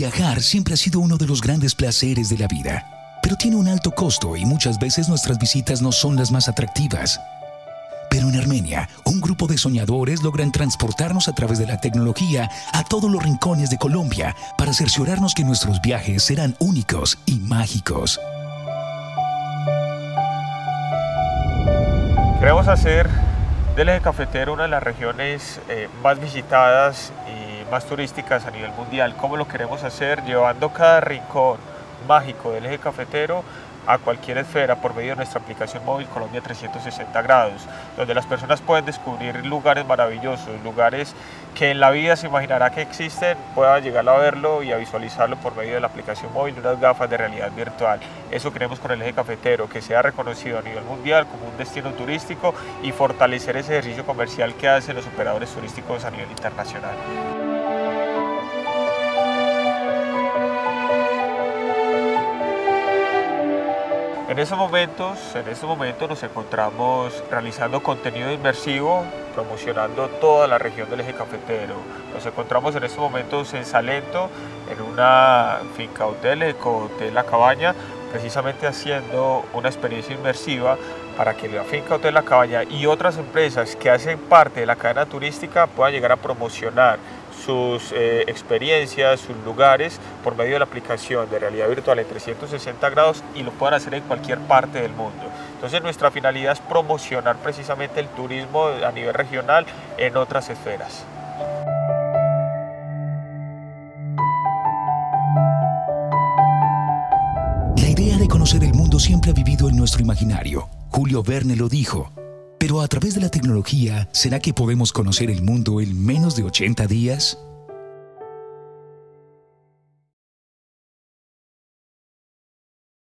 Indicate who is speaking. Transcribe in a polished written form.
Speaker 1: Viajar siempre ha sido uno de los grandes placeres de la vida, pero tiene un alto costo y muchas veces nuestras visitas no son las más atractivas. Pero en Armenia, un grupo de soñadores logran transportarnos a través de la tecnología a todos los rincones de Colombia para cerciorarnos que nuestros viajes serán únicos y mágicos.
Speaker 2: Queremos hacer del eje cafetero una de las regiones más visitadas y más turísticas a nivel mundial. ¿Cómo lo queremos hacer? Llevando cada rincón mágico del eje cafetero a cualquier esfera por medio de nuestra aplicación móvil Colombia 360 grados, donde las personas pueden descubrir lugares maravillosos, lugares que en la vida se imaginará que existen, puedan llegar a verlo y a visualizarlo por medio de la aplicación móvil, unas gafas de realidad virtual. Eso queremos con el eje cafetero, que sea reconocido a nivel mundial como un destino turístico y fortalecer ese ejercicio comercial que hacen los operadores turísticos a nivel internacional. En estos momentos nos encontramos realizando contenido inmersivo, promocionando toda la región del eje cafetero. Nos encontramos en estos momentos en Salento, en una finca hotel, Ecohotel La Cabaña, precisamente haciendo una experiencia inmersiva para que la finca Hotel La Cabaña y otras empresas que hacen parte de la cadena turística puedan llegar a promocionar sus experiencias, sus lugares por medio de la aplicación de realidad virtual en 360 grados y lo puedan hacer en cualquier parte del mundo. Entonces nuestra finalidad es promocionar precisamente el turismo a nivel regional en otras esferas.
Speaker 1: La idea de conocer el mundo siempre ha vivido en nuestro imaginario. Julio Verne lo dijo. Pero a través de la tecnología, ¿será que podemos conocer el mundo en menos de 80 días?